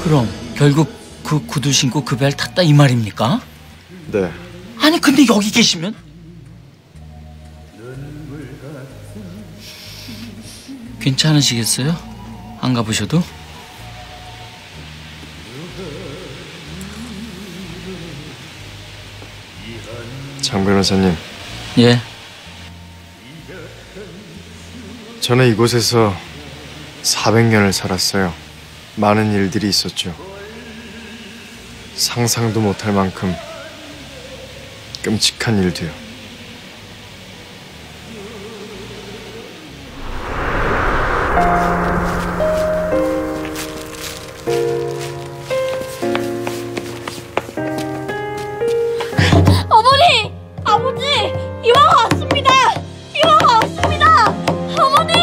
그럼 결국 그 구두 신고 그 배를 탔다 이 말입니까? 네. 아니 근데 여기 계시면? 괜찮으시겠어요? 안 가보셔도? 장 변호사님. 예. 저는 이곳에서 400년을 살았어요. 많은 일들이 있었죠. 상상도 못할 만큼 끔찍한 일도요. 어머니! 아버지! 이화가 왔습니다! 이화가 왔습니다! 어머니!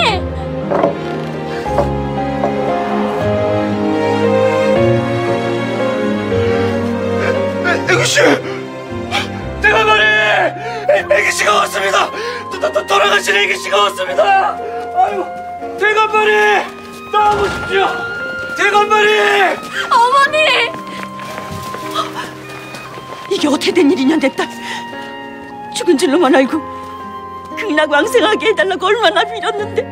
애기씨! 대감마리! 애기씨가 왔습니다! 돌아가신 애기씨가 왔습니다! 아유, 대감마리! 나와보십시오! 대감마리! 어머니! 이게 어떻게 된 일이냐 내 딸. 죽은 줄로만 알고 극락왕생하게 해달라고 얼마나 빌었는데.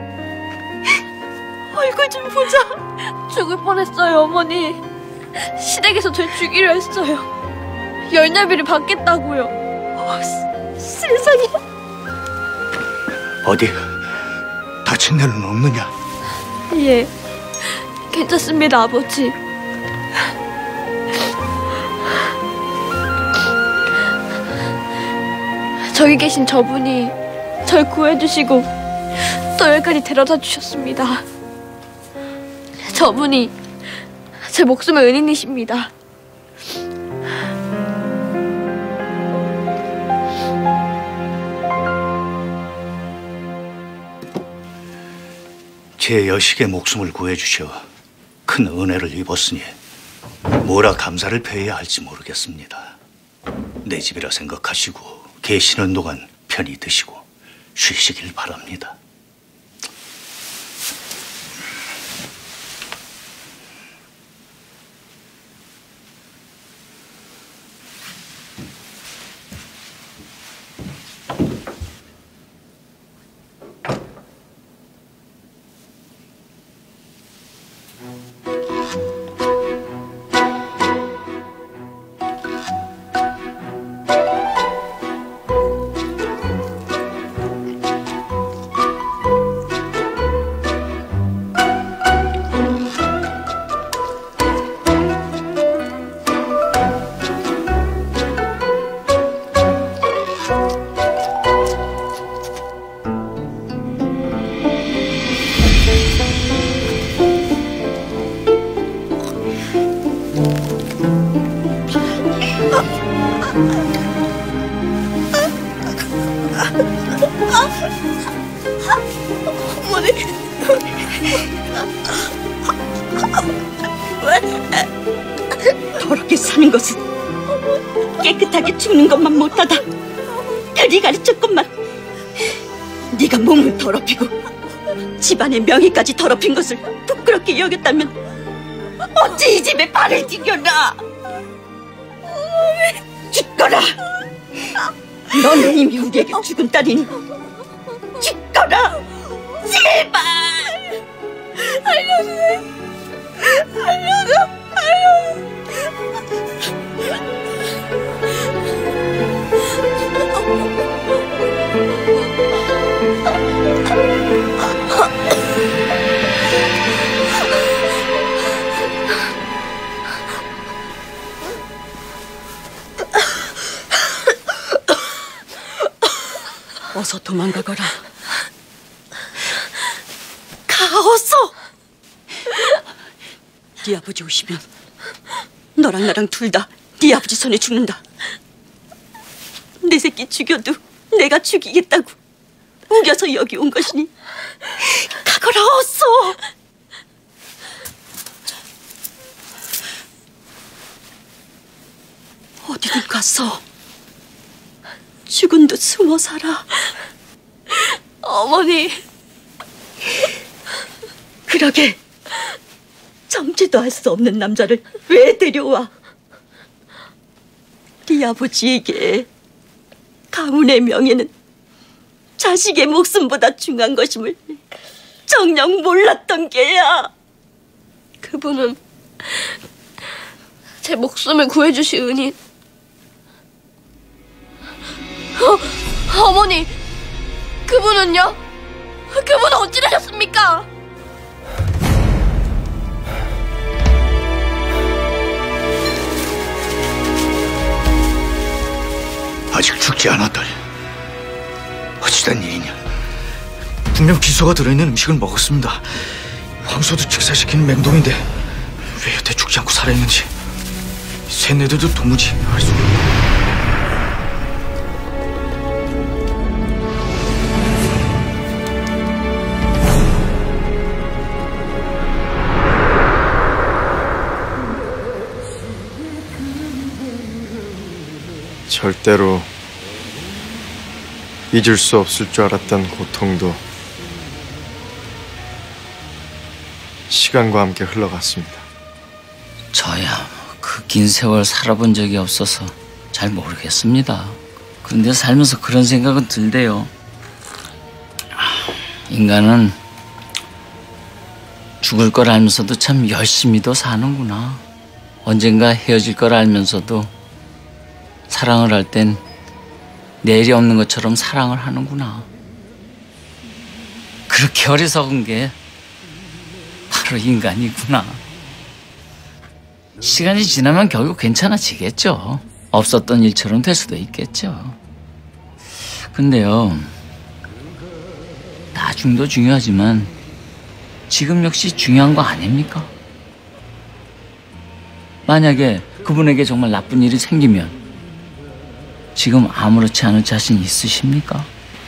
얼굴 좀 보자. 죽을 뻔했어요, 어머니. 시댁에서 절 죽이려 했어요. 열녀비를 받겠다고요. 세상에. 어디 다친 데는 없느냐? 예, 괜찮습니다, 아버지. 저기 계신 저분이 절 구해주시고 또 여기까지 데려다 주셨습니다. 저분이 제 목숨의 은인이십니다. 제 여식의 목숨을 구해주셔 큰 은혜를 입었으니 뭐라 감사를 표해야 할지 모르겠습니다. 내 집이라 생각하시고 계시는 동안 편히 드시고 쉬시길 바랍니다. 더럽게 사는 것은 깨끗하게 죽는 것만 못하다. 별이 가르쳤건만. 네가 몸을 더럽히고 집안의 명예까지 더럽힌 것을 부끄럽게 여겼다면 어찌 이 집에 발을 디뎌라. 죽거라. 너는 이미 우리에게 죽은 딸이니 죽거라. 제발. 알려주세요. 알려줘. 어서 도망가거라. 가어서. 네 아버지 오시면 너랑 나랑 둘 다 네 아버지 손에 죽는다. 내 새끼 죽여도 내가 죽이겠다고 우겨서 여기 온 것이니 가거라 어서. 어디든 가서 죽은 듯 숨어 살아. 어머니. 그러게 정체도 할 수 없는 남자를 왜 데려와? 네 아버지에게 가문의 명예는 자식의 목숨보다 중요한 것임을 정녕 몰랐던 게야. 그분은 제 목숨을 구해주시으니 어머니, 그분은요? 그분은 어찌하셨습니까? 아직 죽지 않았다니. 어찌된 일이냐? 분명 비소가 들어있는 음식을 먹었습니다. 황소도 직사시킨 맹동인데 왜 여태 죽지 않고 살아있는지 쇠뇌들도 도무지 알 수가 없네. 절대로 잊을 수 없을 줄 알았던 고통도 시간과 함께 흘러갔습니다. 저야 그 긴 세월 살아본 적이 없어서 잘 모르겠습니다. 그런데 살면서 그런 생각은 들대요. 인간은 죽을 걸 알면서도 참 열심히도 사는구나. 언젠가 헤어질 걸 알면서도 사랑을 할 땐 내일이 없는 것처럼 사랑을 하는구나. 그렇게 어리석은 게 바로 인간이구나. 시간이 지나면 결국 괜찮아지겠죠. 없었던 일처럼 될 수도 있겠죠. 근데요, 나중도 중요하지만 지금 역시 중요한 거 아닙니까? 만약에 그분에게 정말 나쁜 일이 생기면 지금 아무렇지 않은 자신 있으십니까?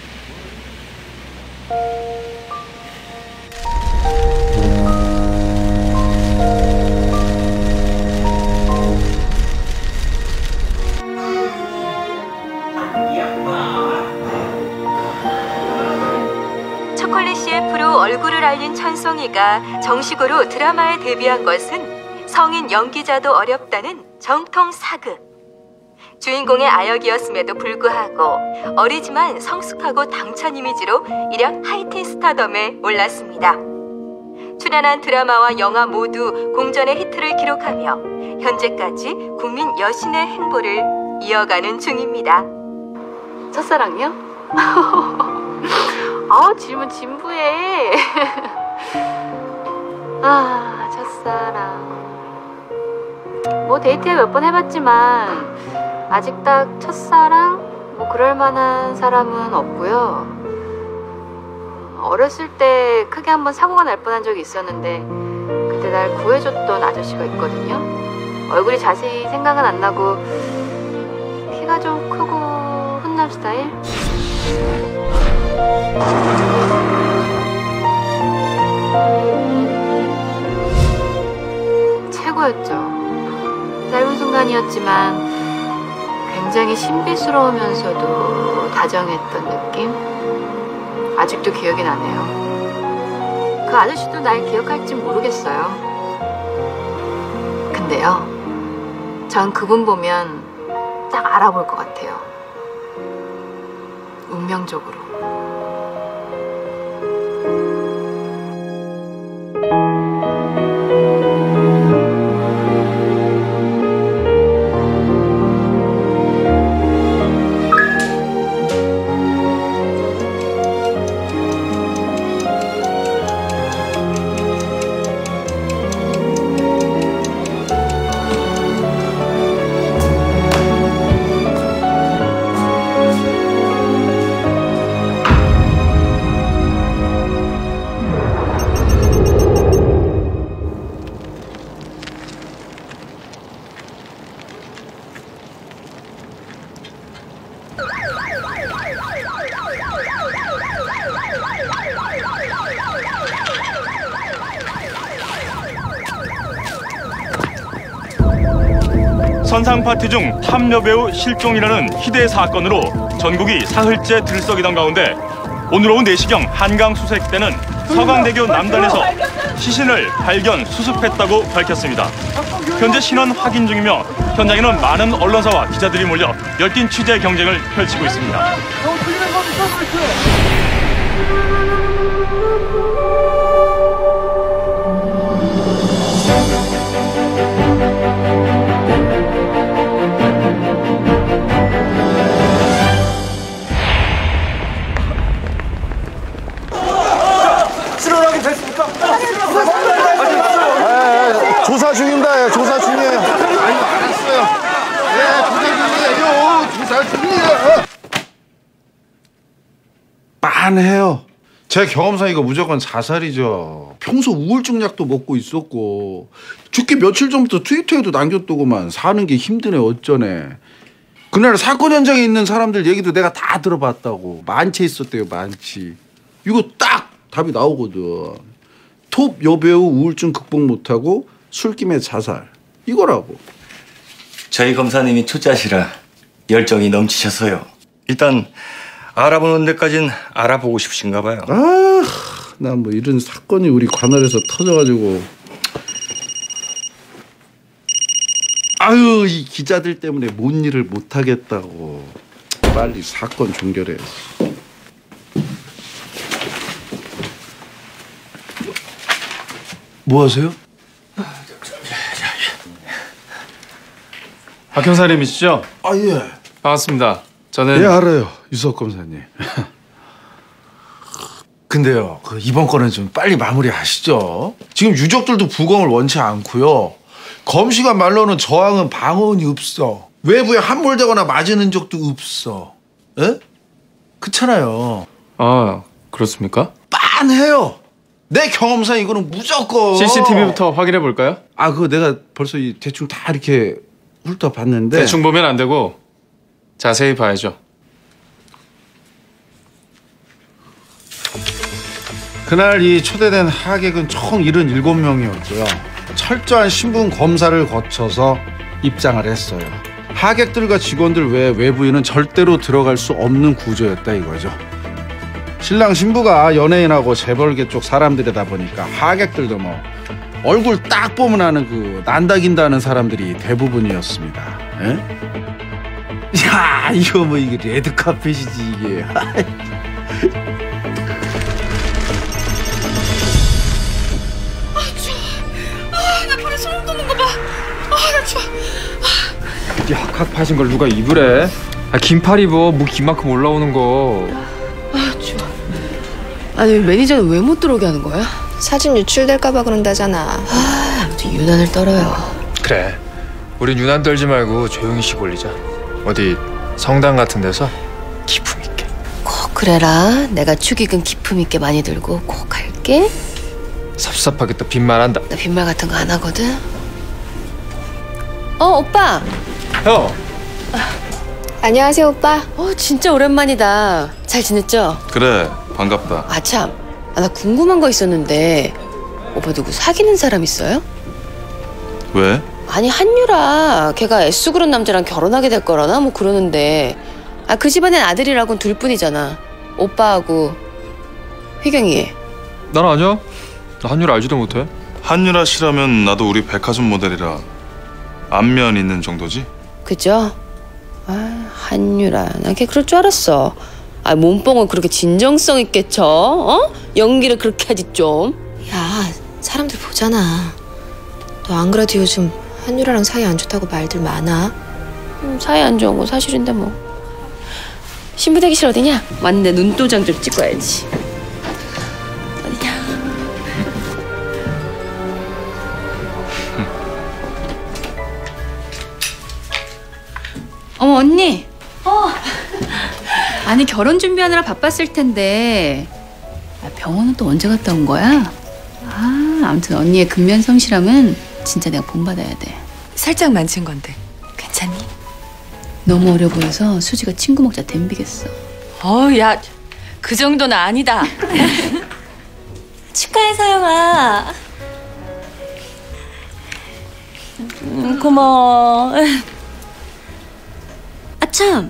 초콜릿 CF로 얼굴을 알린 천송이가 정식으로 드라마에 데뷔한 것은 성인 연기자도 어렵다는 정통 사극. 주인공의 아역이었음에도 불구하고 어리지만 성숙하고 당찬 이미지로 일약 하이틴 스타덤에 올랐습니다. 출연한 드라마와 영화 모두 공전의 히트를 기록하며 현재까지 국민 여신의 행보를 이어가는 중입니다. 첫사랑이요? 질문 진부해. 첫사랑. 뭐 데이트 몇 번 해봤지만 아직 딱 첫사랑? 뭐 그럴 만한 사람은 없고요. 어렸을 때 크게 한번 사고가 날 뻔한 적이 있었는데 그때 날 구해줬던 아저씨가 있거든요. 얼굴이 자세히 생각은 안 나고 키가 좀 크고 훈남 스타일? 최고였죠. 짧은 순간이었지만 굉장히 신비스러우면서도 다정했던 느낌? 아직도 기억이 나네요. 그 아저씨도 날 기억할지 모르겠어요. 근데요, 전 그분 보면 딱 알아볼 것 같아요. 운명적으로. 선상 파티 중 탐녀 배우 실종이라는 희대의 사건으로 전국이 사흘째 들썩이던 가운데 오늘 오후 4시경 한강 수색대는 서강대교 남단에서 시신을 발견, 수습했다고 밝혔습니다. 현재 신원 확인 중이며 현장에는 많은 언론사와 기자들이 몰려 열띤 취재 경쟁을 펼치고 있습니다. 조사 중입니다. 조사 중이에요. 아니, 알았어요. 조사 중이에요. 빤해요. 제 경험상 이거 무조건 자살이죠. 평소 우울증 약도 먹고 있었고 죽기 며칠 전부터 트위터에도 남겼더구만. 사는 게 힘드네 어쩌네. 그날 사건 현장에 있는 사람들 얘기도 내가 다 들어봤다고. 만취 있었대요, 만취. 이거 딱 답이 나오거든. 톱 여배우 우울증 극복 못하고 술김에 자살. 이거라고. 저희 검사님이 초짜시라 열정이 넘치셔서요. 일단 알아보는 데까진 알아보고 싶으신가 봐요. 아, 난 뭐 이런 사건이 우리 관할에서 터져가지고. 아유, 이 기자들 때문에 뭔 일을 못하겠다고. 빨리 사건 종결해. 뭐 하세요? 박 형사님이시죠? 아, 예. 반갑습니다. 저는 예, 알아요. 유석 검사님. 근데요, 그 이번 건은 좀 빨리 마무리하시죠. 지금 유족들도 부검을 원치 않고요. 검시관 말로는 저항은 방어원이 없어. 외부에 함몰되거나 맞은 흔적도 없어. 에? 그렇잖아요. 아, 그렇습니까? 빤해요. 내 경험상 이거는 무조건. CCTV부터 확인해 볼까요? 아, 그거 내가 벌써 대충 다 이렇게 훑어봤는데. 대충 보면 안 되고 자세히 봐야죠. 그날 이 초대된 하객은 총 77명이었고요. 철저한 신분 검사를 거쳐서 입장을 했어요. 하객들과 직원들 외 외부인은 절대로 들어갈 수 없는 구조였다 이거죠. 신랑 신부가 연예인하고 재벌계 쪽 사람들이다 보니까 하객들도 뭐 얼굴 딱 보면 아는 그 난다긴다는 사람들이 대부분이었습니다. 에? 야, 이거 뭐 이게 레드카펫이지 이게. 나 발에 소름 돋는 거 봐. 나 추워. 이 학학 파신 걸 누가 입으래? 아, 긴팔 입어. 목 이만큼 올라오는 거. 추워. 아니 매니저는 왜 못 들어오게 하는 거야? 사진 유출될까봐 그런다잖아. 아무튼 유난을 떨어요. 그래. 우린 유난 떨지 말고 조용히 쉬고 올리자. 어디 성당 같은 데서 기품 있게. 꼭 그래라. 내가 축의금 기품 있게 많이 들고 꼭 할게. 섭섭하겠다. 빈말한다. 나 빈말 같은 거 안 하거든. 오빠. 형. 안녕하세요, 오빠. 진짜 오랜만이다. 잘 지냈죠? 그래, 반갑다. 아 참. 나 궁금한 거 있었는데 오빠 누구 사귀는 사람 있어요? 왜? 아니 한유라 걔가 애쓰 그런 남자랑 결혼하게 될 거라나 뭐 그러는데 그 집안엔 아들이라고는 둘뿐이잖아. 오빠하고 휘경이. 난 아니야. 나 한유라 알지도 못해. 한유라 씨라면 나도 우리 백화점 모델이라 안면 있는 정도지? 그죠? 한유라 나 걔 그럴 줄 알았어. 몸뽕은 그렇게 진정성 있게 쳐? 연기를 그렇게 하지 좀. 야, 사람들 보잖아. 너 안 그래도 요즘 한유라랑 사이 안 좋다고 말들 많아. 사이 안 좋은 거 사실인데 뭐. 신부 대기실 어디냐? 맞네, 눈도장 좀 찍어야지. 어디냐? 어머 언니. 아니 결혼 준비하느라 바빴을 텐데 병원은 또 언제 갔다 온 거야? 아무튼 언니의 근면 성실함은 진짜 내가 본받아야 돼. 살짝 만진 건데 괜찮니? 너무 어려 보여서 수지가 친구 먹자 덤비겠어. 야, 그 정도는 아니다. 축하해 서영아. 고마워. 참,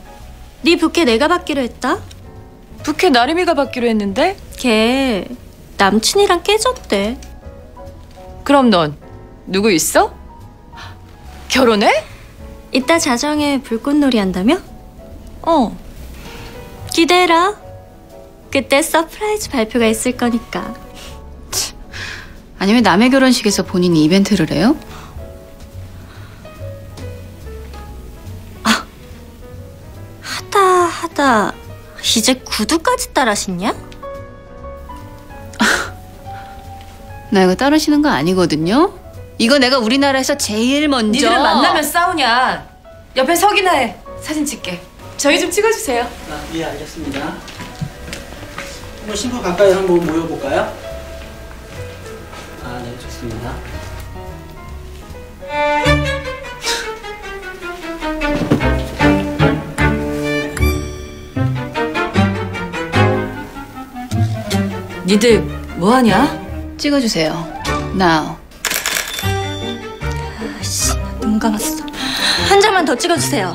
네 부케 내가 받기로 했다. 부케 나림이가 받기로 했는데? 걔 남친이랑 깨졌대. 그럼 넌 누구 있어? 결혼해? 이따 자정에 불꽃놀이 한다며? 기대해라. 그때 서프라이즈 발표가 있을 거니까. 아니 왜 남의 결혼식에서 본인이 이벤트를 해요? 하다 이제 구두까지 따라신냐? 나 이거 따르시는 거 아니거든요? 이거 내가 우리나라에서 제일 먼저 니들은 만나면 싸우냐? 옆에 서기나 해. 사진 찍게. 저희 좀 찍어주세요. 예, 알겠습니다. 한번 신부 가까이 한번 모여볼까요? 네, 좋습니다. 니들 뭐하냐? 찍어주세요. Now. 아씨, 눈 감았어. 한 장만 더 찍어주세요.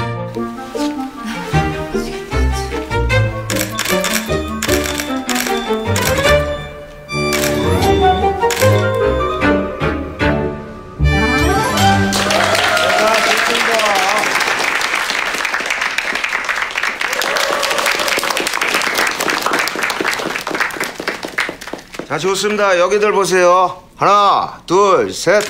자, 좋습니다. 여기들 보세요. 하나, 둘, 셋.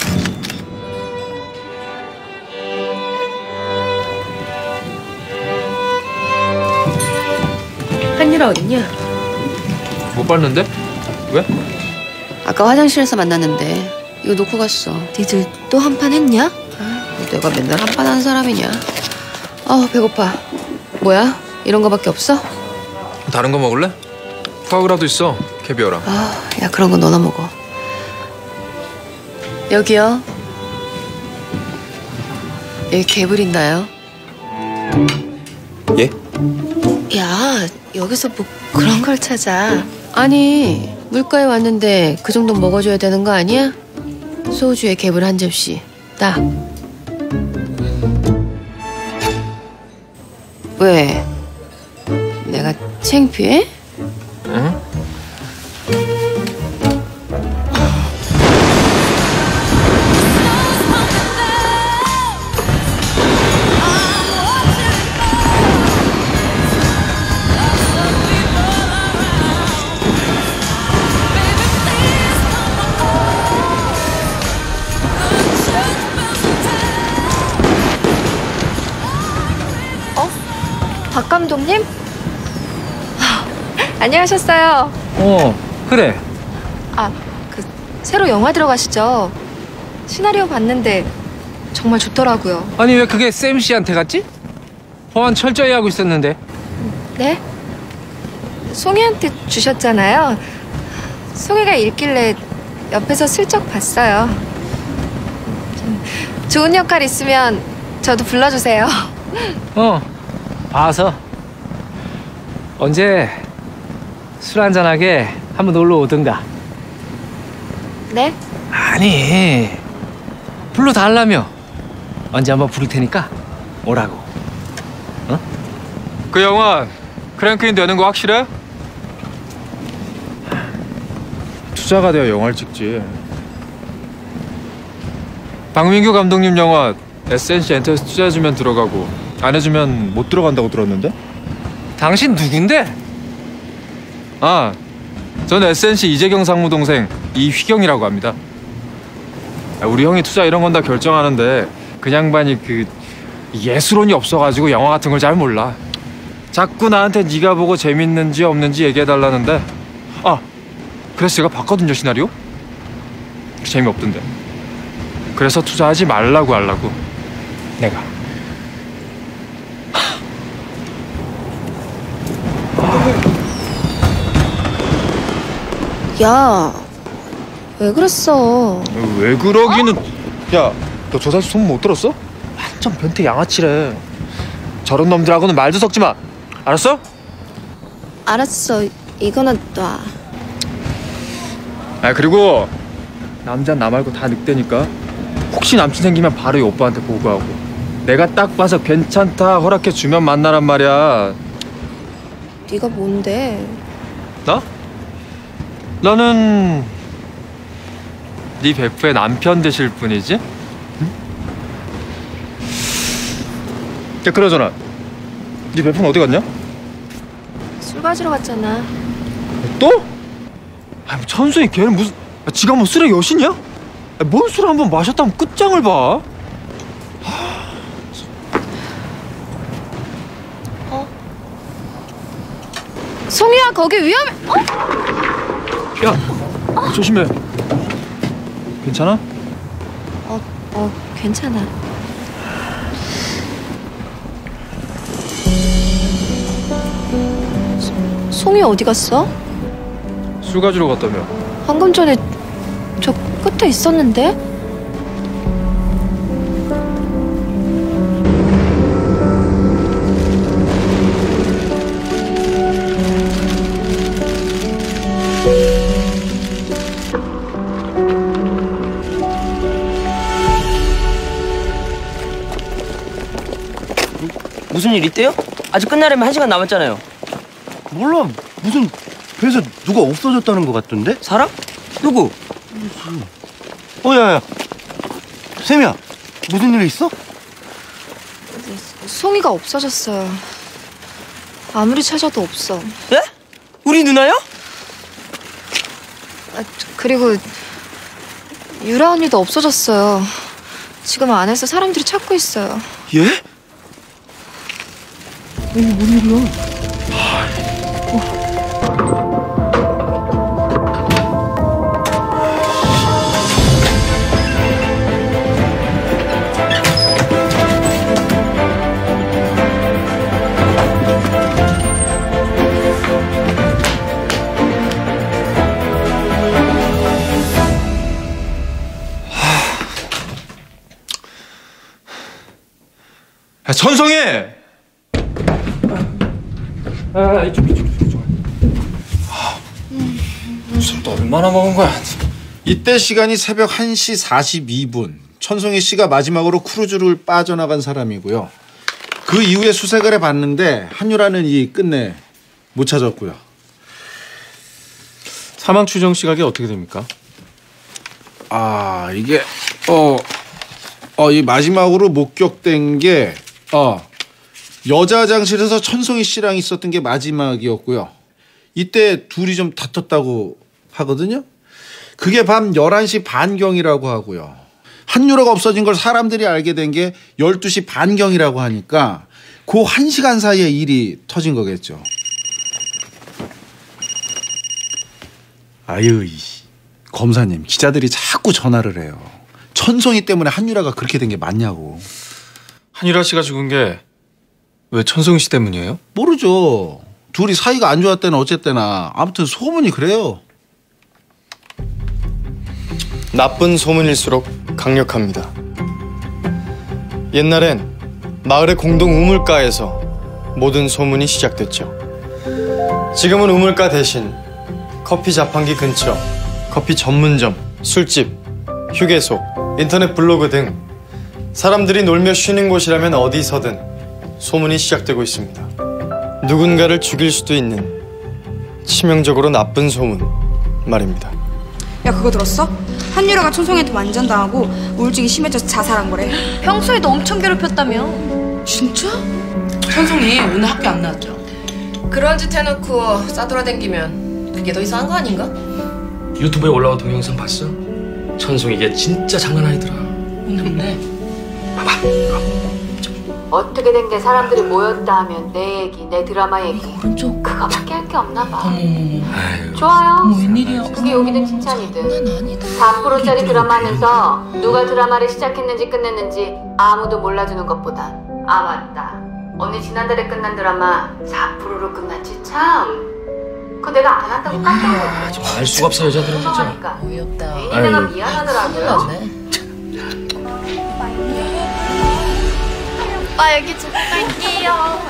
한유라 어딨냐? 못 봤는데? 왜? 아까 화장실에서 만났는데 이거 놓고 갔어. 니들 또 한 판 했냐? 내가 맨날 한 판 하는 사람이냐? 배고파. 뭐야? 이런 거밖에 없어? 다른 거 먹을래? 푸아그라도 있어. 캐비어랑. 야 그런 거 너나 먹어. 여기요. 여기 개불 있나요? 예? 야 여기서 뭐 그런 걸 찾아. 아니 물가에 왔는데 그 정도 먹어줘야 되는 거 아니야? 소주에 개불 한 접시 딱. 왜? 내가 창피해? 응? 박 감독님? 안녕하셨어요. 그래. 그 새로 영화 들어가시죠? 시나리오 봤는데 정말 좋더라고요. 아니 왜 그게 샘 씨한테 갔지? 보안 철저히 하고 있었는데. 네? 송이한테 주셨잖아요. 송이가 읽길래 옆에서 슬쩍 봤어요. 좋은 역할 있으면 저도 불러주세요. 봐서 언제 술 한잔하게 한번 놀러 오든가. 네? 아니 불러달라며. 언제 한번 부를 테니까 오라고. 그 영화 크랭크인 되는 거 확실해? 투자가 되어 영화를 찍지. 박민규 감독님 영화 SNC 엔터에서 투자해주면 들어가고 안 해주면 못 들어간다고 들었는데? 당신 누군데? 전 SNC 이재경 상무 동생 이휘경이라고 합니다. 우리 형이 투자 이런 건 다 결정하는데 그 양반이 그 예술혼이 없어가지고 영화 같은 걸 잘 몰라. 자꾸 나한테 네가 보고 재밌는지 없는지 얘기해달라는데 그래서 제가 봤거든요, 시나리오. 재미없던데. 그래서 투자하지 말라고 하려고 내가. 야, 왜 그랬어? 왜 그러기는. 야, 너 저 사실 소문 못 들었어? 완전 변태 양아치래. 저런 놈들하고는 말도 섞지 마. 알았어? 알았어. 이거나 놔. 그리고 남자는 나 말고 다 늑대니까 혹시 남친 생기면 바로 이 오빠한테 보고하고 내가 딱 봐서 괜찮다 허락해주면 만나란 말이야. 네가 뭔데? 나? 너는 네 베프의 남편 되실 분이지? 응? 야, 그러잖아. 네 베프는 어디 갔냐? 술 가지러 갔잖아. 또? 아니, 뭐 천순이 걔는 무슨 지가 뭐 술의 여신이야? 뭔 술 한 번 마셨다면 끝장을 봐. 송이야, 거기 위험해. 야, 조심해. 괜찮아? 괜찮아. 송이 어디 갔어? 술 가지러 갔다며. 방금 전에 저 끝에 있었는데? 무슨 일 있대요? 아직 끝나려면 1시간 남았잖아요. 몰라. 무슨 배에서 누가 없어졌다는 것 같던데? 사람? 누구? 야야. 샘이야. 무슨 일 있어? 송이가 없어졌어요. 아무리 찾아도 없어. 예? 우리 누나요? 그리고 유라 언니도 없어졌어요. 지금 안에서 사람들이 찾고 있어요. 예? 이게 뭔 일이야? 야, 천성이! 이쪽. 술 또 얼마나 먹은 거야? 이때 시간이 새벽 1시 42분. 천송이 씨가 마지막으로 크루즈를 빠져나간 사람이고요. 그 이후에 수색을 해봤는데 한유라는 이 끝내 못 찾았고요. 사망 추정 시각이 어떻게 됩니까? 이게 이 마지막으로 목격된 게 여자 화장실에서 천송이 씨랑 있었던 게 마지막이었고요. 이때 둘이 좀 다퉜다고 하거든요. 그게 밤 11시 반경이라고 하고요. 한유라가 없어진 걸 사람들이 알게 된 게 12시 반경이라고 하니까 그 1시간 사이에 일이 터진 거겠죠. 아유, 검사님, 기자들이 자꾸 전화를 해요. 천송이 때문에 한유라가 그렇게 된 게 맞냐고. 한유라 씨가 죽은 게 왜 천송이 씨 때문이에요? 모르죠. 둘이 사이가 안 좋았대나 어쨌대나 아무튼 소문이 그래요. 나쁜 소문일수록 강력합니다. 옛날엔 마을의 공동 우물가에서 모든 소문이 시작됐죠. 지금은 우물가 대신 커피 자판기 근처, 커피 전문점, 술집, 휴게소, 인터넷 블로그 등 사람들이 놀며 쉬는 곳이라면 어디서든 소문이 시작되고 있습니다. 누군가를 죽일 수도 있는 치명적으로 나쁜 소문 말입니다. 야, 그거 들었어? 한유라가 천송이한테 완전당하고 우울증이 심해져서 자살한 거래. 평소에도 엄청 괴롭혔다며. 진짜? 천송이 오늘 학교 안 나왔죠? 그런 짓 해놓고 싸돌아댕기면 그게 더 이상한 거 아닌가? 유튜브에 올라온 동영상 봤어? 천송이 이게 진짜 장난 아니더라. 혼났네. 봐봐. 어떻게 된 게 사람들이 모였다 하면 내 얘기, 내 드라마 얘기. 오른쪽. 그거밖에 할 게 없나 봐. 아유. 좋아요. 웬일이야. 그게 욕이든 칭찬이든. 4%짜리 드라마 하면서 누가 드라마를 시작했는지 끝냈는지 아무도 몰라주는 것보다. 맞다. 언니 지난달에 끝난 드라마 4%로 끝났지 참. 그거 내가 안 한다고 깜짝 놀랐어. 좀 알 수가 없어 여자들은 진짜. 어이없다. 괜히 내가 미안하더라고요. 오빠 여기 두고 갈게요.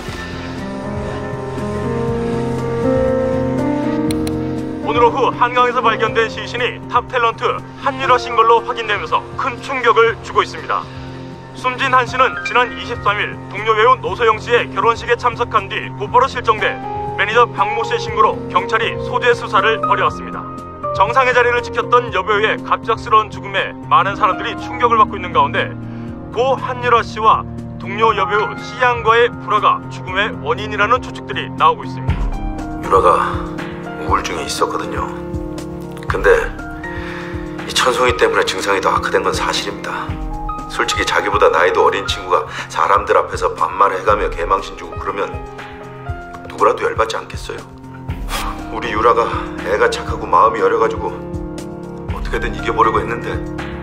오늘 오후 한강에서 발견된 시신이 탑 탤런트 한유라 씨인 걸로 확인되면서 큰 충격을 주고 있습니다. 숨진 한 씨는 지난 23일 동료 배우 노소영 씨의 결혼식에 참석한 뒤 곧바로 실종돼 매니저 박모 씨의 신고로 경찰이 소재 수사를 벌여왔습니다. 정상의 자리를 지켰던 여배우의 갑작스러운 죽음에 많은 사람들이 충격을 받고 있는 가운데 고 한유라 씨와 동료 여배우 시양과의 불화가 죽음의 원인이라는 추측들이 나오고 있습니다. 유라가 우울증이 있었거든요. 근데 이 천송이 때문에 증상이 더 악화된 건 사실입니다. 솔직히 자기보다 나이도 어린 친구가 사람들 앞에서 반말해가며 개망신 주고 그러면 누구라도 열받지 않겠어요? 우리 유라가 애가 착하고 마음이 여려가지고 어떻게든 이겨보려고 했는데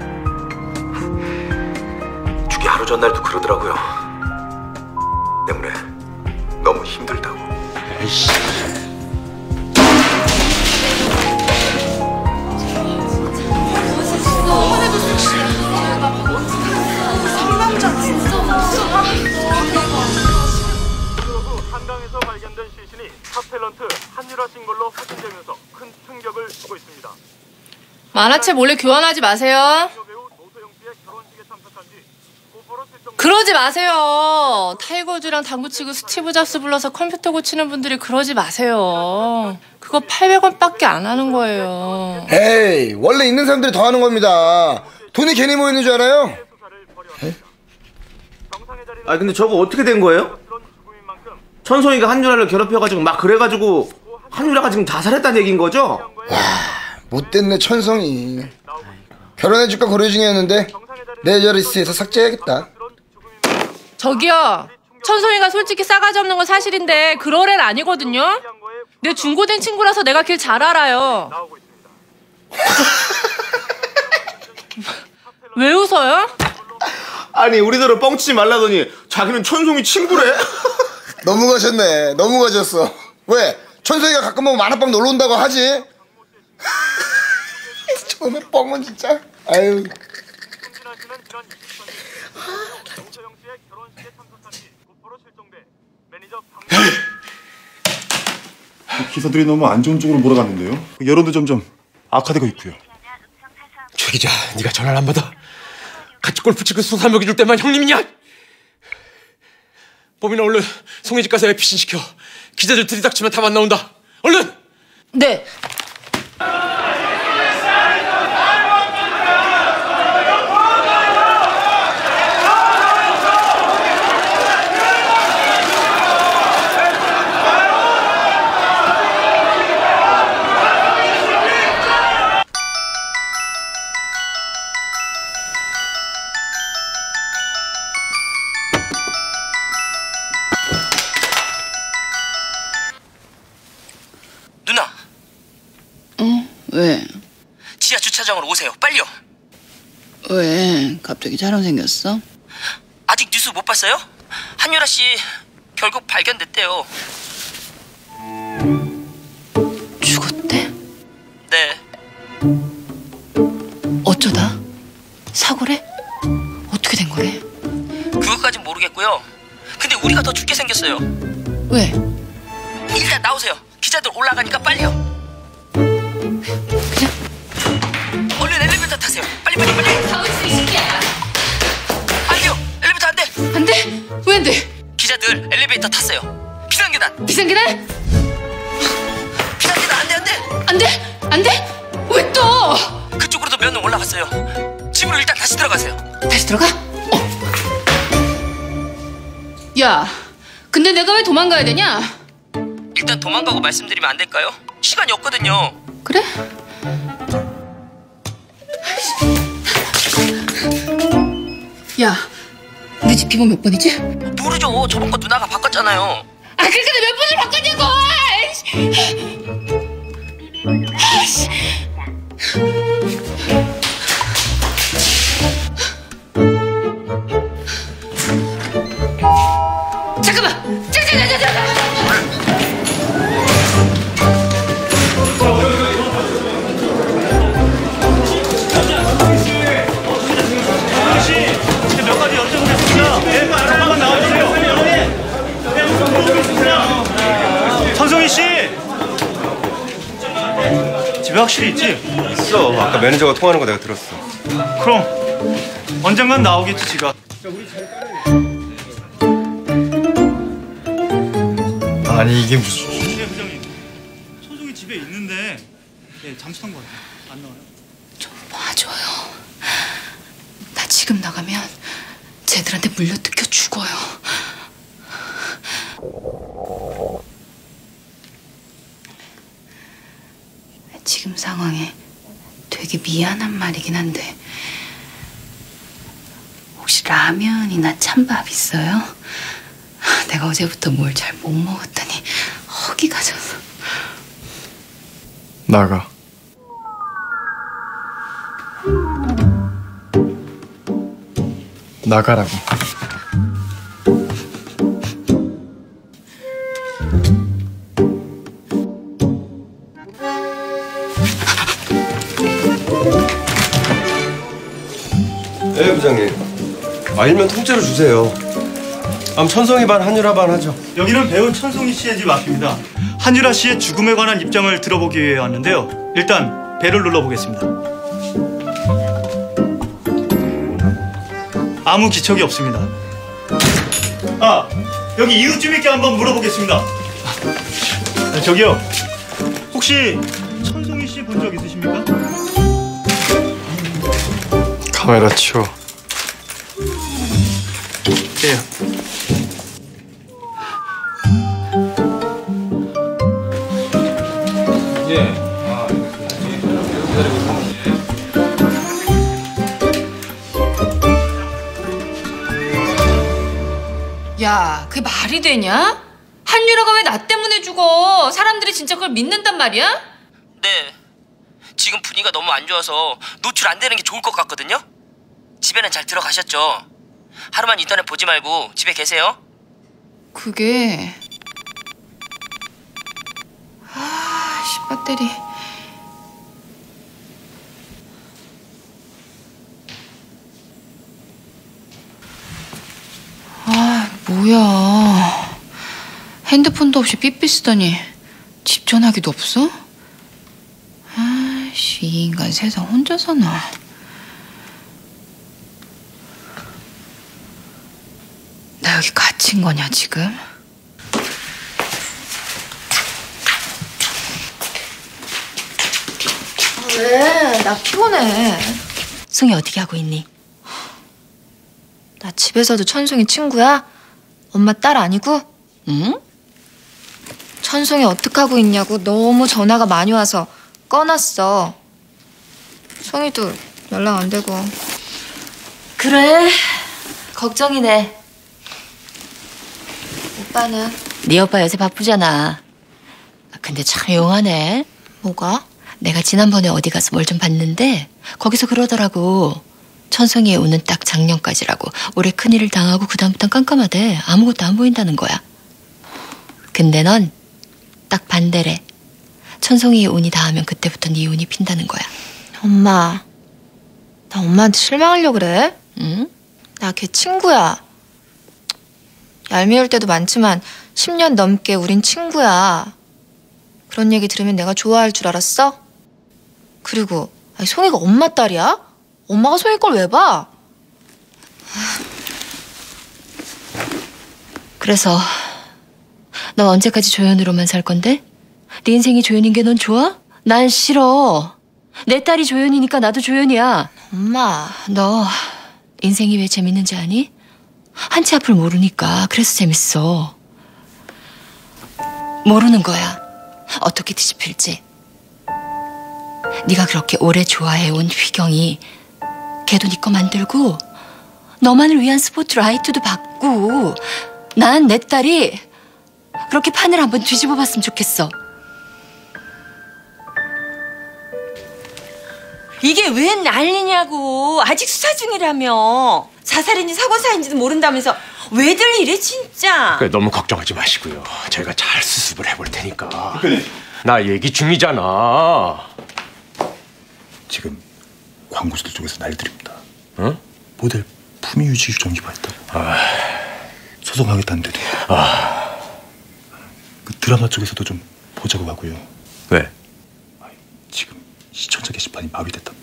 죽기 하루 전날도 그러더라고요. 때문에 너무 힘들다고. 에이씨. 한강에서 발견된 시신이 탑탤런트 한유라 씨인 걸로 확인되면서 큰 충격을 주고 있습니다. 만화책 몰래 교환하지 마세요. 그러지 마세요. 타이거즈랑 당구치고 스티브 잡스 불러서 컴퓨터 고치는 분들이 그러지 마세요. 그거 800원밖에 안 하는 거예요. 에이, 원래 있는 사람들이 더 하는 겁니다. 돈이 괜히 모이는 줄 알아요? 아 근데 저거 어떻게 된 거예요? 천송이가 한유라를 괴롭혀가지고 막 그래가지고 한유라가 지금 자살했다는 얘기인 거죠? 와, 못됐네 천성이. 결혼해줄까 고려 중이었는데 내 여자리스트에서 삭제해야겠다. 저기요. 천송이가 솔직히 싸가지 없는 건 사실인데 그럴 애는 아니거든요. 내 중고된 친구라서 내가 길 잘 알아요. 왜 웃어요? 아니 우리들은 뻥치지 말라더니 자기는 천송이 친구래? 너무 가셨네. 너무 가셨어. 왜? 천성이가 가끔 보면 만화방 놀러 온다고 하지? 저놈의 뻥은 진짜. 아유. 기사들이 너무 안 좋은 쪽으로 몰아갔는데요. 여론도 점점 악화되고 있고요. 최 기자, 네가 전화를 안 받아? 같이 골프 치고 소사 먹여줄 때만 형님이냐? 범인아 얼른 송혜 집 가서 애피신 시켜. 기자들 들이닥치면 다 안 나온다. 얼른! 네. 왜? 지하 주차장으로 오세요. 빨리요. 왜? 갑자기 촬영 생겼어? 아직 뉴스 못 봤어요? 한유라 씨 결국 발견됐대요. 죽었대? 네. 어쩌다? 사고래? 어떻게 된 거래? 그것까진 모르겠고요. 근데 우리가 더 죽게 생겼어요. 왜? 일단 나오세요. 기자들 올라가니까 빨리요. 얼른 엘리베이터 타세요. 빨리. 하고 있으니 시키야. 안 돼요. 엘리베이터 안 돼. 안 돼? 왜 안 돼? 기자들 엘리베이터 탔어요. 비상계단. 비상계단? 비상계단 안 돼. 안 돼? 안 돼? 왜 또? 그쪽으로도 몇 명 올라갔어요. 집으로 일단 다시 들어가세요. 다시 들어가? 야, 근데 내가 왜 도망가야 되냐? 일단 도망가고 말씀드리면 안 될까요? 시간이 없거든요. 그래? 야, 우리 집 비번 몇 번이지? 모르죠. 저번 거 누나가 바꿨잖아요. 아, 그러니까 몇 번을 바꿨냐고! 아이씨. 잠깐만! 잠깐! 몇 가지 여쭤보겠습니다. 네, 잠깐만 나와주세요. 천송이 씨! 집에 확실히 있지? 있어. 아까 매니저가 통화하는 거 내가 들었어. 그럼 언젠간 나오겠지, 지가. 아니 이게 무슨... 네, 부장님. 소송이 집에 있는데 예, 잠수 탄 거 같아요. 안 나와요? 좀 봐줘요. 나 지금 나가면 쟤들한테 물려 뜯겨 죽어요. 지금 상황에 되게 미안한 말이긴 한데 혹시 라면이나 찬밥 있어요? 내가 어제부터 뭘 잘 못 먹었더니 허기가 져서. 나가. 나가라고. 네, 부장님. 일면 통째로 주세요. 그럼 천송이 반, 한유라 반 하죠. 여기는 배우 천송이 씨의 집 앞입니다. 한유라 씨의 죽음에 관한 입장을 들어보기 위해 왔는데요. 일단 배를 눌러보겠습니다. 아무 기척이 없습니다. 여기 이웃 주민께 한번 물어보겠습니다. 저기요, 혹시 천송이 씨 본 적 있으십니까? 카메라 치워. 예. 야, 그게 말이 되냐? 한유라가 왜 나 때문에 죽어? 사람들이 진짜 그걸 믿는단 말이야? 네. 지금 분위기가 너무 안 좋아서 노출 안 되는 게 좋을 것 같거든요? 집에는 잘 들어가셨죠? 하루만 인터넷 보지 말고 집에 계세요? 그게 배터리. 뭐야. 핸드폰도 없이 삐삐 쓰더니 집 전화기도 없어? 이 인간 세상 혼자 사나. 나 여기 갇힌 거냐 지금? 왜? 나 피곤해. 송이 어떻게 하고 있니? 나 집에서도 천송이 친구야? 엄마 딸 아니고? 응? 천송이 어떡하고 있냐고 너무 전화가 많이 와서 꺼놨어. 송이도 연락 안 되고. 그래, 걱정이네. 오빠는? 네 오빠 요새 바쁘잖아. 근데 참 용하네. 뭐가? 내가 지난번에 어디 가서 뭘 좀 봤는데 거기서 그러더라고. 천송이의 운은 딱 작년까지라고. 올해 큰일을 당하고 그다음부터는 깜깜하대. 아무것도 안 보인다는 거야. 근데 넌 딱 반대래. 천송이의 운이 닿으면 그때부터 네 운이 핀다는 거야. 엄마, 나 엄마한테 실망하려고 그래? 응? 나 걔 친구야. 얄미울 때도 많지만 10년 넘게 우린 친구야. 그런 얘기 들으면 내가 좋아할 줄 알았어? 그리고 송이가 엄마 딸이야? 엄마가 송이 걸 왜 봐? 그래서 넌 언제까지 조연으로만 살 건데? 네 인생이 조연인 게 넌 좋아? 난 싫어. 내 딸이 조연이니까 나도 조연이야. 엄마. 너 인생이 왜 재밌는지 아니? 한치 앞을 모르니까. 그래서 재밌어. 모르는 거야. 어떻게 뒤집힐지. 네가 그렇게 오래 좋아해온 휘경이 걔도 네 거 만들고 너만을 위한 스포트라이트도 받고 난 내 딸이 그렇게 판을 한번 뒤집어 봤으면 좋겠어. 이게 왜 난리냐고. 아직 수사 중이라며. 자살인지 사고사인지도 모른다면서 왜들 이래 진짜. 그래, 너무 걱정하지 마시고요. 저희가 잘 수습을 해볼 테니까. 나 얘기 중이잖아. 지금 광고주들 쪽에서 난리들입니다. 응? 모델 품위 유지 규정 위반했다고. 소송하겠다는데도. 그 드라마 쪽에서도 좀 보자고 하고요. 왜? 지금 시청자 게시판이 마비됐답니다.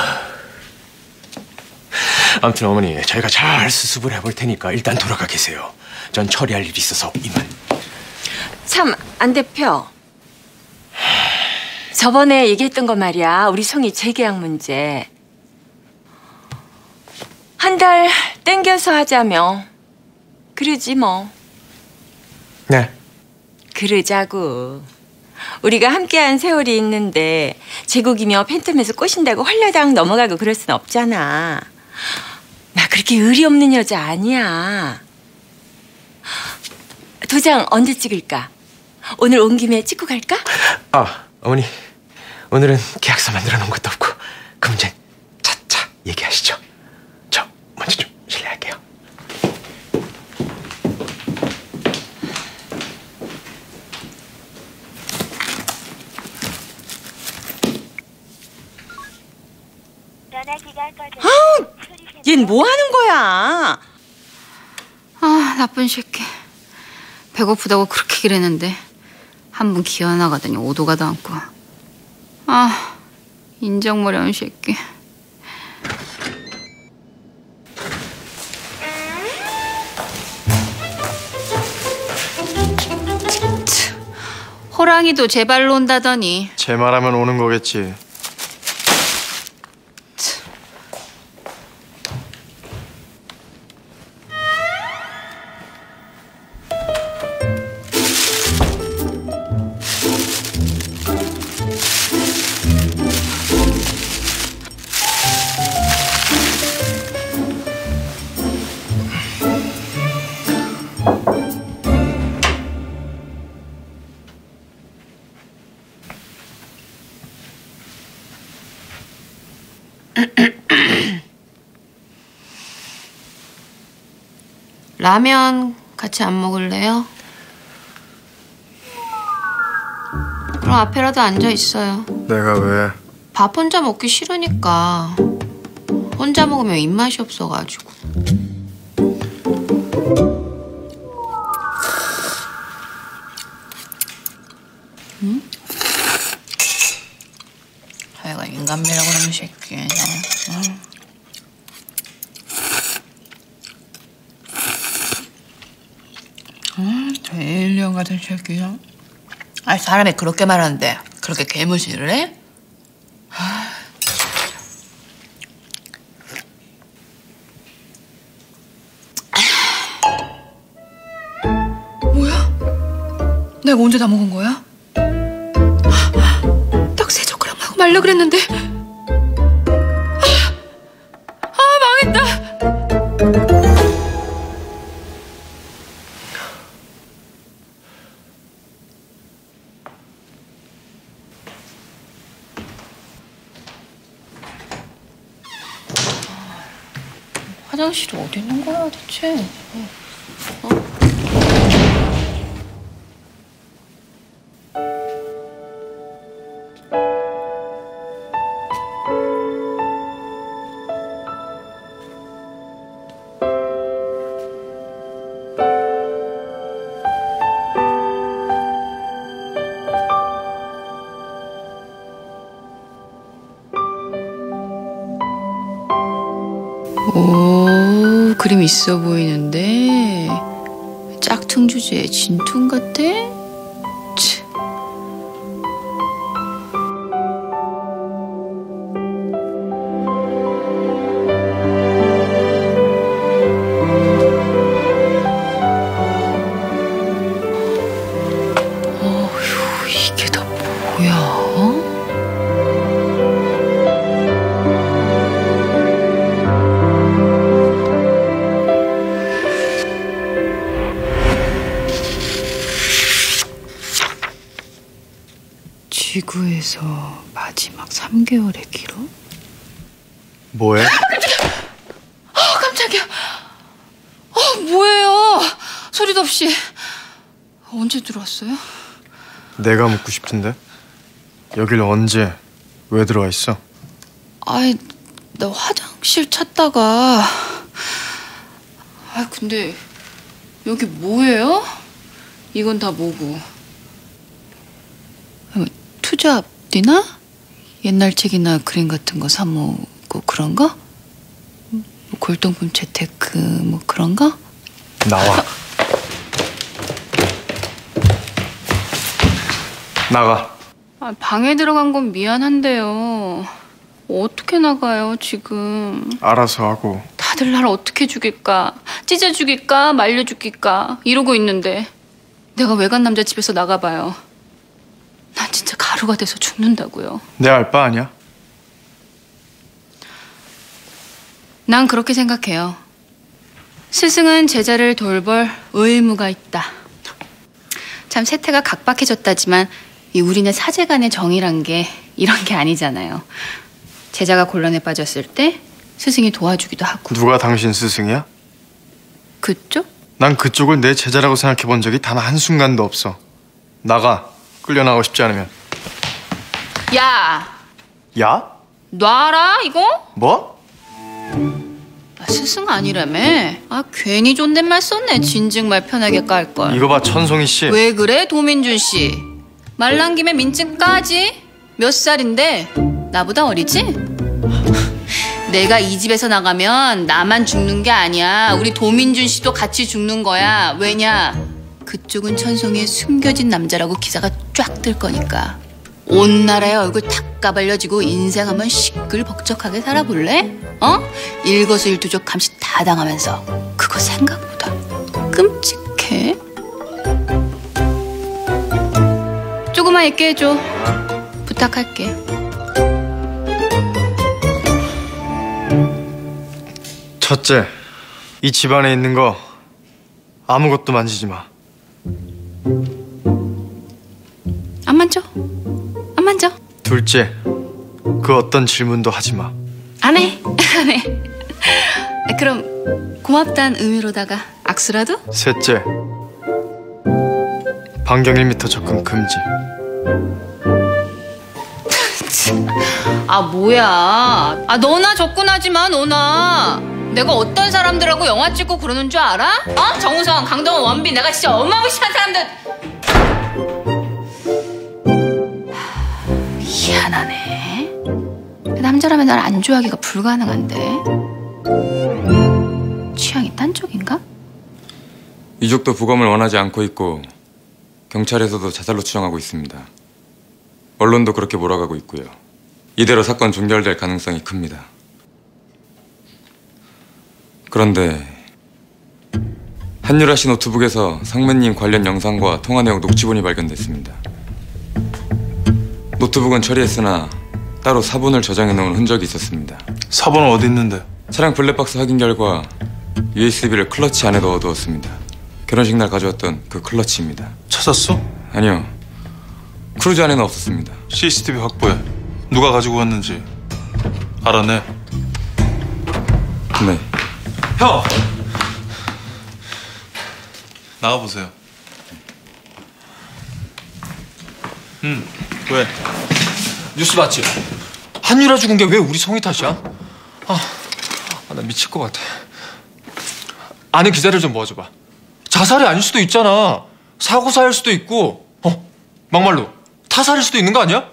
아무튼 어머니, 저희가 잘 수습을 해볼 테니까 일단 돌아가 계세요. 전 처리할 일이 있어서 이만. 참, 안 대표. 저번에 얘기했던 거 말이야. 우리 송이 재계약 문제. 한 달 땡겨서 하자며. 그러지 뭐. 네. 그러자고. 우리가 함께한 세월이 있는데 제국이며 팬텀에서 꼬신다고 헐레당 넘어가고 그럴 순 없잖아. 나 그렇게 의리 없는 여자 아니야. 도장 언제 찍을까? 오늘 온 김에 찍고 갈까? 아, 어머니. 오늘은 계약서 만들어 놓은 것도 없고 그 문제 차차 얘기하시죠. 저 먼저 좀 실례할게요. 아우, 얜 뭐 하는 거야? 아, 나쁜 새끼. 배고프다고 그렇게 기랬는데 한 번 기어 나가더니 오도가도 않고. 아, 인정머리한 새끼. 호랑이도 제 발로 온다더니. 제 말하면 오는 거겠지. 라면 같이 안 먹을래요? 그럼 앞에라도 앉아 있어요. 내가 왜? 밥 혼자 먹기 싫으니까. 혼자 먹으면 입맛이 없어가지고. 응? 하여간 인간미라고 하는 새끼. 응. 대일령 같은 새끼야. 아니 사람이 그렇게 말하는데 그렇게 개무시를 해? 뭐야? 내가 언제 다 먹은 거야? 딱 3젓가락 하고 말려 그랬는데. 망했다. 화장실이 어디 있는 거야 대체? 오, 그림 있어 보이는데 짝퉁 주제에 진퉁 같아? 치. 어휴, 이게 다 뭐야? 지구에서 마지막 3개월의 기록? 뭐해? 깜짝이야. 뭐예요? 소리도 없이. 언제 들어왔어요? 내가 묻고 싶은데. 여길 언제, 왜 들어와 있어? 아이, 나 화장실 찾다가. 근데 여기 뭐예요? 이건 다 뭐고? 투자 앞뒤나? 옛날 책이나 그림 같은 거 사 모으고 그런 거? 골동품 재테크 뭐 그런 거? 나와. 나가. 방에 들어간 건 미안한데요. 어떻게 나가요, 지금? 알아서 하고. 다들 날 어떻게 죽일까? 찢어 죽일까? 말려 죽일까? 이러고 있는데 내가 외간 남자 집에서 나가봐요. 난 진짜 가루가 돼서 죽는다고요. 내 알 바 아니야? 난 그렇게 생각해요. 스승은 제자를 돌볼 의무가 있다. 참 세태가 각박해졌다지만 이 우리네 사제간의 정이란 게 이런 게 아니잖아요. 제자가 곤란에 빠졌을 때 스승이 도와주기도 하고. 누가 당신 스승이야? 그쪽? 난 그쪽을 내 제자라고 생각해 본 적이 단 한순간도 없어. 나가. 끌려나가고 싶지 않으면. 야! 야? 놔라 이거? 뭐? 스승 아니라며? 괜히 존댓말 썼네. 진즉말 편하게 깔걸. 이거 봐, 천송이 씨. 왜 그래, 도민준 씨? 말 난 김에 민증 까지? 몇 살인데? 나보다 어리지? 내가 이 집에서 나가면 나만 죽는 게 아니야. 우리 도민준 씨도 같이 죽는 거야. 왜냐? 그쪽은 천송이의 숨겨진 남자라고 기사가 쫙 뜰 거니까. 온 나라의 얼굴 탁 까발려지고 인생 한번 시끌벅적하게 살아볼래? 일거수일투족 감시 다 당하면서. 그거 생각보다 끔찍해. 조금만 있게 해줘. 부탁할게. 첫째, 이 집안에 있는 거 아무것도 만지지 마. 안 만져. 안 만져. 둘째, 그 어떤 질문도 하지 마. 안 해. 안 해. 그럼 고맙다는 의미로다가 악수라도? 셋째, 반경 1m 접근 금지. 뭐야. 너나 접근하지 마, 너나. 내가 어떤 사람들하고 영화 찍고 그러는 줄 알아? 정우성, 강동원, 원빈. 내가 진짜 어마무시한 사람들. 희한하네. 남자라면 날 안 좋아하기가 불가능한데. 취향이 딴 쪽인가? 유족도 부검을 원하지 않고 있고 경찰에서도 자살로 추정하고 있습니다. 언론도 그렇게 몰아가고 있고요. 이대로 사건 종결될 가능성이 큽니다. 그런데 한유라 씨 노트북에서 상매님 관련 영상과 통화 내용 녹취본이 발견됐습니다. 노트북은 처리했으나 따로 사본을 저장해 놓은 흔적이 있었습니다. 사본은 어디 있는데? 차량 블랙박스 확인 결과 USB를 클러치 안에 넣어두었습니다. 결혼식 날 가져왔던 그 클러치입니다. 찾았어? 아니요. 크루즈 안에는 없었습니다. CCTV 확보해. 누가 가지고 왔는지 알아내. 네. 형! 나와보세요. 왜? 뉴스 봤지? 한유라 죽은 게 왜 우리 성희 탓이야? 나 미칠 것 같아. 아는 기자들 좀 모아줘봐. 자살이 아닐 수도 있잖아. 사고사일 수도 있고, 막말로 타살일 수도 있는 거 아니야?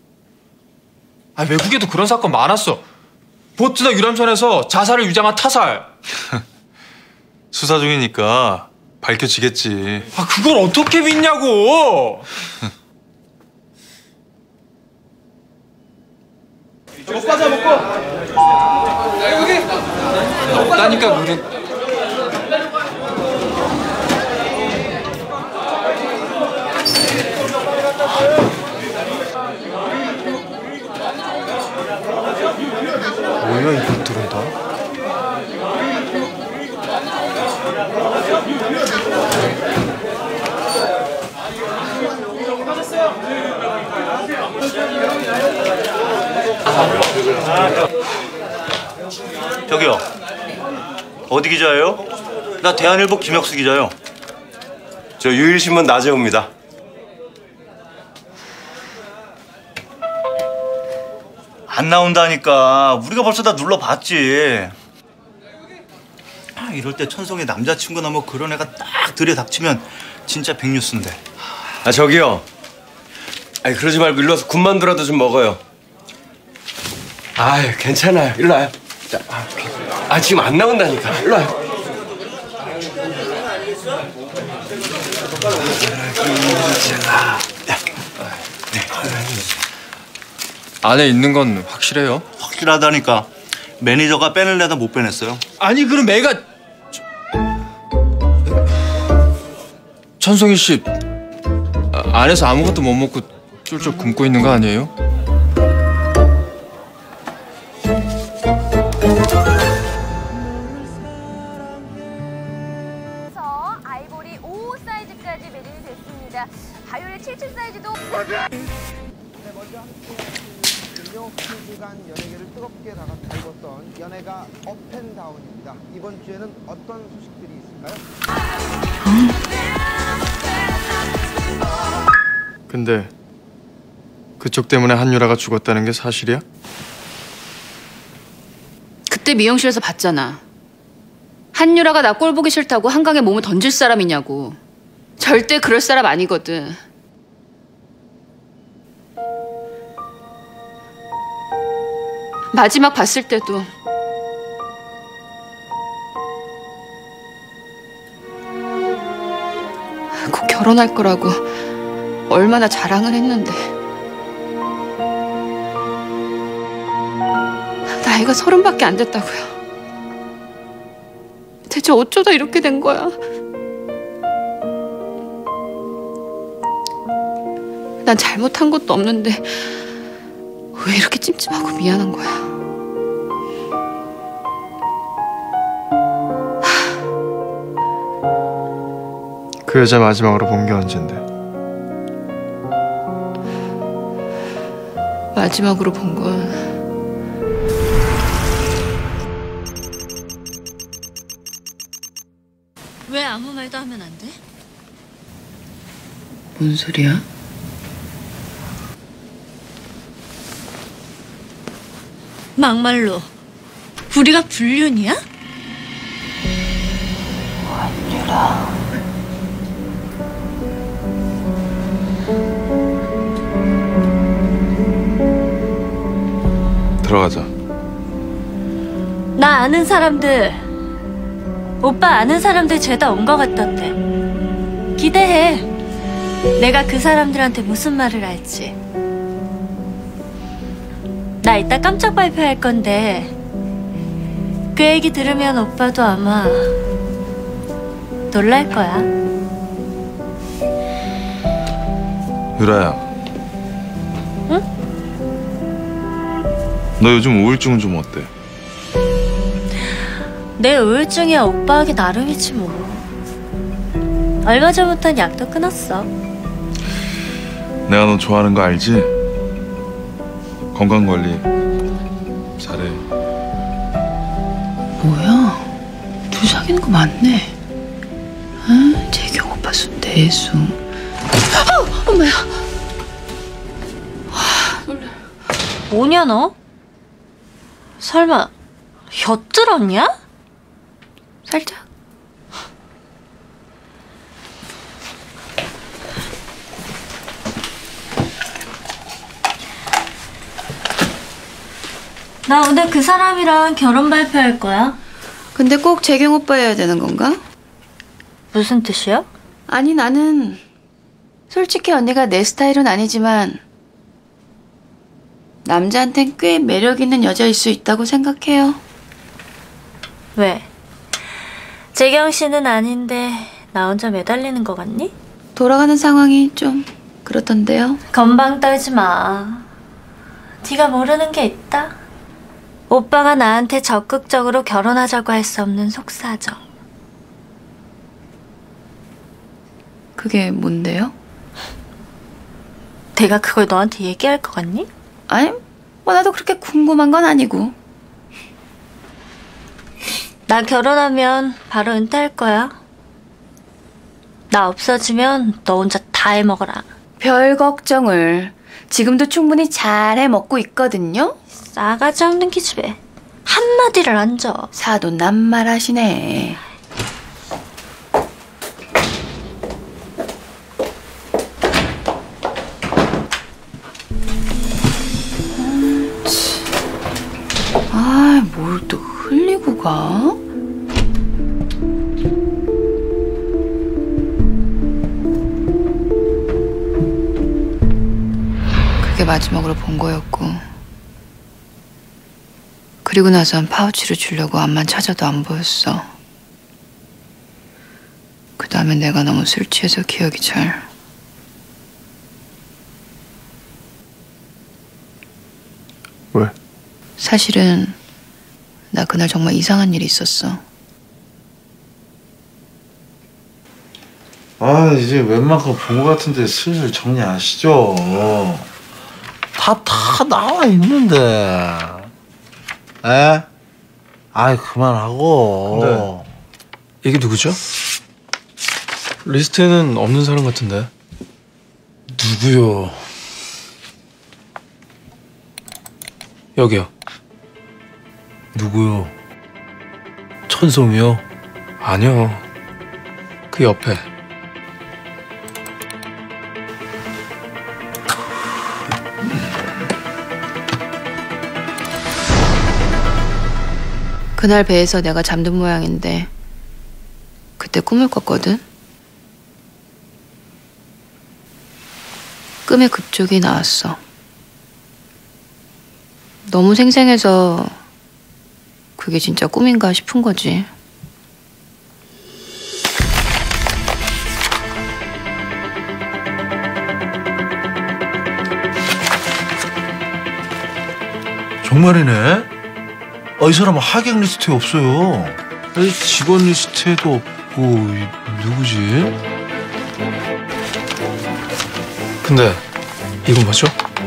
외국에도 그런 사건 많았어. 보트나 유람선에서 자살을 위장한 타살. 수사 중이니까 밝혀지겠지. 그걸 어떻게 믿냐고. 먹고 하자, 먹고. 여기 없다니까 우리. 뭐야, 이 것들은 다? 저기요. 어디 기자예요? 나 대한일보 김혁수 기자요. 저 유일신문 나재호입니다. 안 나온다니까. 우리가 벌써 다 눌러봤지. 이럴 때 천성의 남자친구나 뭐 그런 애가 딱 들이닥치면 진짜 백뉴스인데. 저기요. 그러지 말고 일로 와서 군만두라도 좀 먹어요. 괜찮아요. 일로 와요. 자, 지금 안 나온다니까. 일로 와요. 안에 있는 건 확실해요? 확실하다니까. 매니저가 빼내려다 못 빼냈어요. 아니 그럼 애가 천송이 씨 안에서 아무것도 못 먹고 쫄쫄 굶고 있는 거 아니에요? 아이보리 55 사이즈까지 매진이 됐습니다. 바이올렛 77 사이즈도. 네, 먼저 김종욱 간 연예계를 뜨겁게 달궜던 연예가 업앤다운입니다. 이번 주에는 어떤 소식들이 있을까요? 근데 그쪽 때문에 한유라가 죽었다는 게 사실이야? 그때 미용실에서 봤잖아. 한유라가 나 꼴 보기 싫다고 한강에 몸을 던질 사람이냐고. 절대 그럴 사람 아니거든. 마지막 봤을 때도 곧 결혼할 거라고 얼마나 자랑을 했는데. 나이가 30밖에 안 됐다고요. 대체 어쩌다 이렇게 된 거야? 난 잘못한 것도 없는데 왜 이렇게 찜찜하고 미안한 거야? 그 여자 마지막으로 본 게 언젠데? 마지막으로 본 건 왜 아무 말도 하면 안 돼? 뭔 소리야? 막말로 우리가 불륜이야? 한유라. 들어가자. 나 아는 사람들, 오빠 아는 사람들 죄다 온 거 같던데. 기대해. 내가 그 사람들한테 무슨 말을 할지. 나 이따 깜짝 발표할 건데 그 얘기 들으면 오빠도 아마 놀랄 거야. 유라야. 응? 너 요즘 우울증은 좀 어때? 내 우울증이야 오빠 하기 나름이지 뭐. 얼마 전부턴 약도 끊었어. 내가 너 좋아하는 거 알지? 건강관리 잘해. 뭐야? 둘 사귀는 거 맞네. 응? 재경 오빠 순 대숭. 엄마야. 뭐냐 너? 설마 엿들었냐? 살짝. 나 오늘 그 사람이랑 결혼 발표할 거야. 근데 꼭 재경 오빠여야 되는 건가? 무슨 뜻이야? 아니 나는 솔직히 언니가 내 스타일은 아니지만 남자한텐 꽤 매력 있는 여자일 수 있다고 생각해요. 왜? 재경 씨는 아닌데 나 혼자 매달리는 거 같니? 돌아가는 상황이 좀 그렇던데요. 건방 떨지 마. 네가 모르는 게 있다. 오빠가 나한테 적극적으로 결혼하자고 할 수 없는 속사정. 그게 뭔데요? 내가 그걸 너한테 얘기할 것 같니? 아니, 뭐 나도 그렇게 궁금한 건 아니고. 나 결혼하면 바로 은퇴할 거야. 나 없어지면 너 혼자 다 해먹어라. 별 걱정을. 지금도 충분히 잘 해먹고 있거든요. 싸가지 없는 기집애. 한마디를 안 줘. 사돈 낱말하시네. 아, 뭘 또 흘리고 가? 그게 마지막으로 본 거였고 그리고 나선 파우치를 주려고 앞만 찾아도 안 보였어. 그 다음에 내가 너무 술 취해서 기억이 잘. 왜? 사실은 나 그날 정말 이상한 일이 있었어. 아, 이제 웬만큼 본 것 같은데 슬슬 정리하시죠. 다 나와 있는데. 에? 아이, 그만하고. 근데 이게 누구죠? 리스트에는 없는 사람 같은데. 누구요? 여기요. 누구요? 천송이요? 아니요. 그 옆에. 그날 배에서 내가 잠든 모양인데 그때 꿈을 꿨거든. 꿈에 급족이 나왔어. 너무 생생해서 그게 진짜 꿈인가 싶은 거지. 정말이네? 이 사람은 하객 리스트에 없어요. 직원 리스트에도 없고, 누구지? 근데 이건 뭐죠?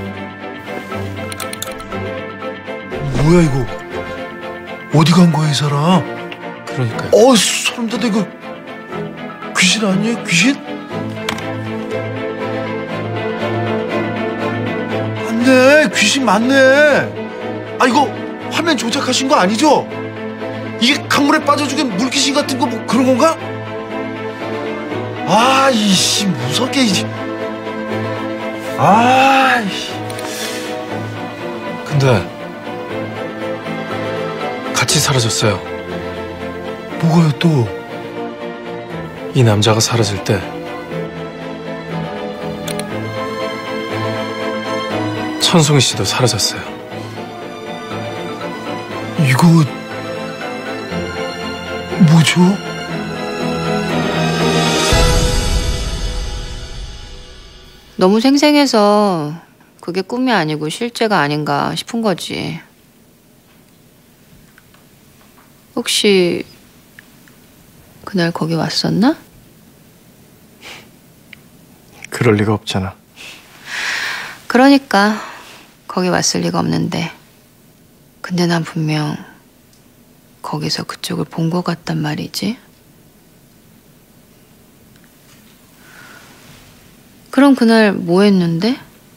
뭐야, 이거? 어디 간 거야, 이 사람? 그러니까요. 소름 돋아. 이거 귀신 아니에요? 귀신? 맞네, 귀신 맞네. 이거 화면 조작하신 거 아니죠? 이게 강물에 빠져 죽은 물귀신 같은 거 뭐 그런 건가? 이씨, 무섭게 이제. 근데 같이 사라졌어요. 뭐가요 또? 이 남자가 사라질 때 천송이 씨도 사라졌어요. 이거 뭐죠? 너무 생생해서 그게 꿈이 아니고 실제가 아닌가 싶은 거지. 혹시 그날 거기 왔었나? 그럴 리가 없잖아. 그러니까 거기 왔을 리가 없는데. 근데 난 분명 거기서 그쪽을 본 것 같단 말이지. 그럼 그날 뭐 했는데?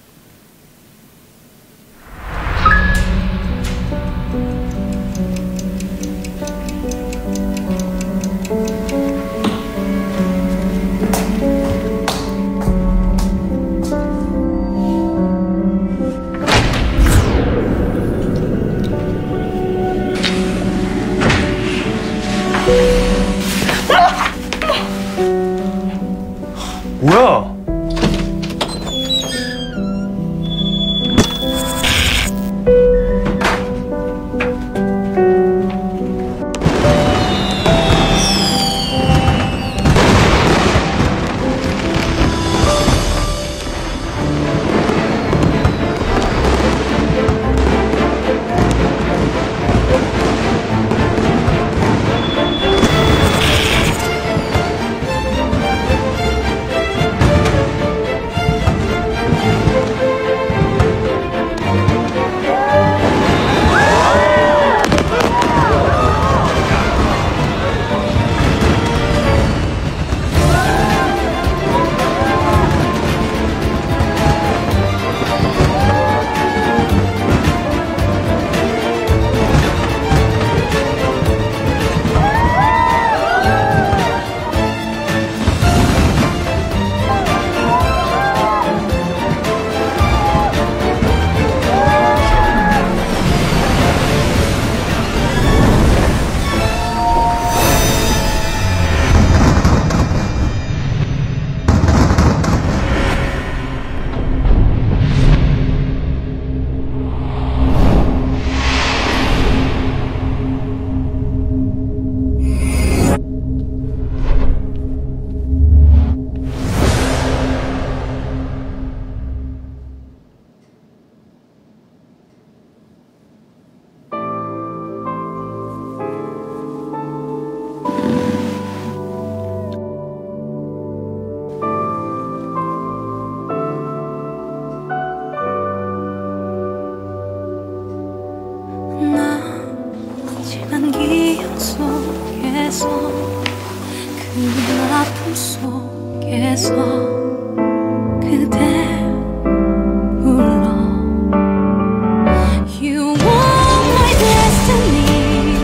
뭐야? 오늘 아픔 속에서 그대 불러 You are my destiny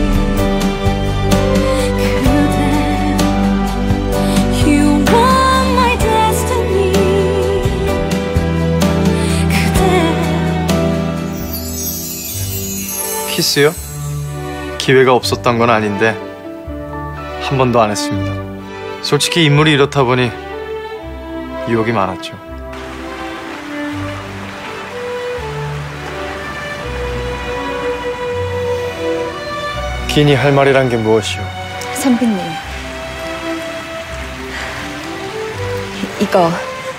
그대 You are my destiny 그대 키스요? 기회가 없었던 건 아닌데 한 번도 안 했습니다. 솔직히 인물이 이렇다 보니 유혹이 많았죠. 기니 할 말이란 게 무엇이오? 선배님, 이거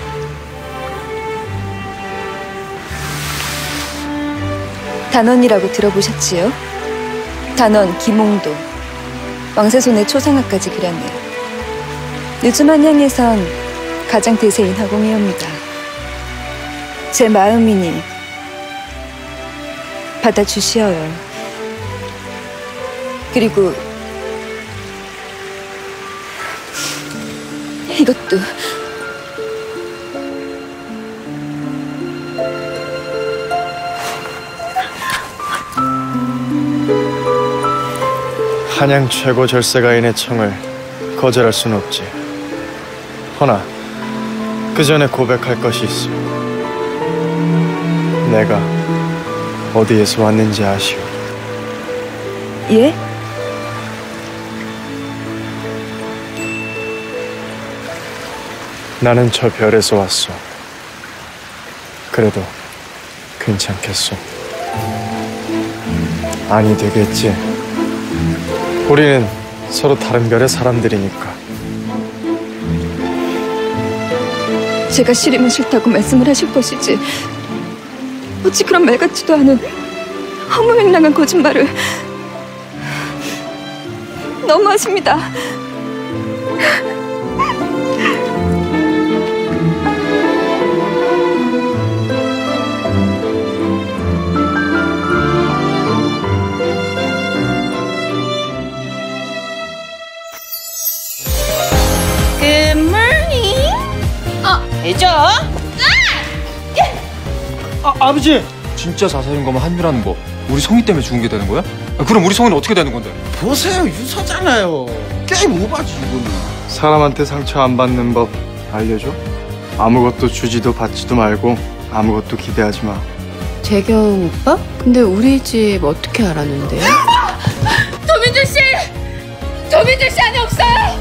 단원이라고 들어보셨지요? 단원 김홍도, 왕세손의 초상화까지 그렸네요. 요즘 한양에선 가장 대세인 화공예입니다. 제 마음이니 받아주시어요. 그리고 이것도 한양 최고 절세가인의 청을 거절할 수는 없지. 허나 그 전에 고백할 것이 있어. 내가 어디에서 왔는지 아시오? 예? 나는 저 별에서 왔어. 그래도 괜찮겠소? 아니 되겠지. 우리는 서로 다른 별의 사람들이니까. 제가 싫으면 싫다고 말씀을 하실 것이지 어찌 그런 말 같지도 않은 허무맹랑한 거짓말을. 너무하십니다. 애죠? 아버지! 진짜 자살인 거면 한유라는 거 우리 성희 때문에 죽은 게 되는 거야? 그럼 우리 성희는 어떻게 되는 건데? 보세요, 유서잖아요. 게임 오바지 이거는. 사람한테 상처 안 받는 법 알려줘? 아무것도 주지도 받지도 말고 아무것도 기대하지 마. 재경 오빠? 근데 우리 집 어떻게 알았는데요? 도민준 씨! 도민준 씨 안에 없어요!